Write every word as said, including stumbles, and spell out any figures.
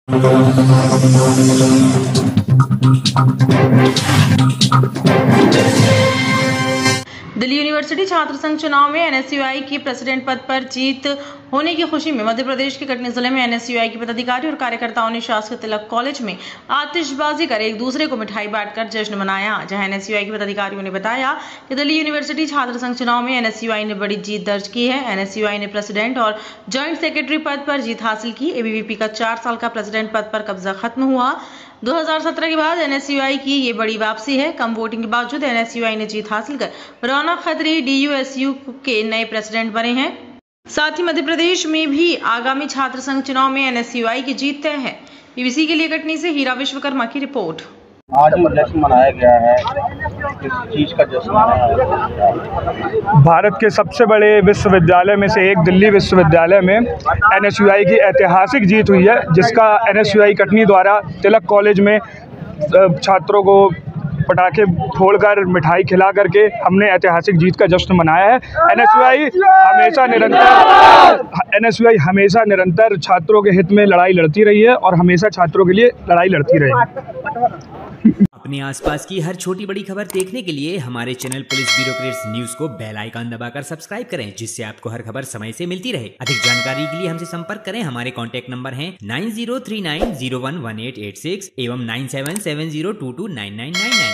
Delhi university छात्र संघ चुनाव में एनएसयूआई की प्रेसिडेंट पद पर जीत होने की खुशी में मध्य प्रदेश के कटनी जिले में एनएसयूआई के पदाधिकारी और कार्यकर्ताओं ने शासकीय तिलक कॉलेज में आतिशबाजी कर एक दूसरे को मिठाई बांटकर जश्न मनाया। जहां एनएसयूआई के पदाधिकारियों ने बताया कि दिल्ली यूनिवर्सिटी छात्र संघ चुनाव में एनएसयूआई ने बड़ी जीत दर्ज की है। एनएसयूआई ने प्रेसिडेंट और ज्वाइंट सेक्रेटरी पद पर जीत हासिल की। एबीवीपी का चार साल का प्रेसिडेंट पद पर कब्जा खत्म हुआ। दो हज़ार सत्रह के बाद एनएसयूआई की ये बड़ी वापसी है। कम वोटिंग के बावजूद एनएसयूआई ने जीत हासिल कर रौनक खत्री डीयूएसयू के नए प्रेसिडेंट बने हैं। साथ ही मध्य प्रदेश में भी आगामी छात्र संघ चुनाव में एनएसयूआई की जीत तय है। बीबीसी के लिए कटनी से हीरा विश्वकर्मा की रिपोर्ट। आज जश्न मनाया गया है, किस चीज का जश्न मनाया गया? भारत के सबसे बड़े विश्वविद्यालय में से एक दिल्ली विश्वविद्यालय में एनएसयूआई की ऐतिहासिक जीत हुई है, जिसका एनएसयूआई कटनी द्वारा तिलक कॉलेज में छात्रों को पटाखे फोड़कर मिठाई खिला करके हमने ऐतिहासिक जीत का जश्न मनाया है। एनएसयूआई हमेशा निरंतर एनएसयूआई हमेशा निरंतर छात्रों के हित में लड़ाई लड़ती रही है और हमेशा छात्रों के लिए लड़ाई लड़ती रहेगी। अपने आसपास की हर छोटी बड़ी खबर देखने के लिए हमारे चैनल पुलिस ब्यूरोक्रेट्स न्यूज को बेल आइकन दबाकर सब्सक्राइब करें, जिससे आपको हर खबर समय से मिलती रहे। अधिक जानकारी के लिए हमसे संपर्क करें। हमारे कॉन्टैक्ट नंबर हैं nine zero three nine zero one one eight eight six एवं nine seven seven zero two two nine nine nine nine.